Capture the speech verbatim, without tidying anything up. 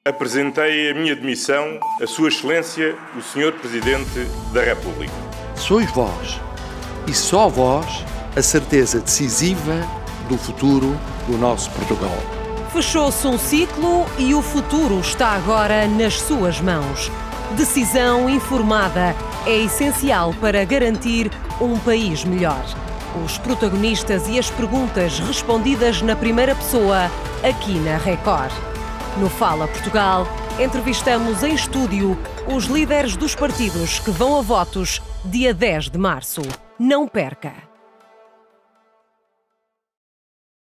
Apresentei a minha demissão a Sua Excelência, o senhor Presidente da República. Sois vós, e só vós, a certeza decisiva do futuro do nosso Portugal. Fechou-se um ciclo e o futuro está agora nas suas mãos. Decisão informada é essencial para garantir um país melhor. Os protagonistas e as perguntas respondidas na primeira pessoa, aqui na Record. No Fala Portugal, entrevistamos em estúdio os líderes dos partidos que vão a votos dia dez de março. Não perca!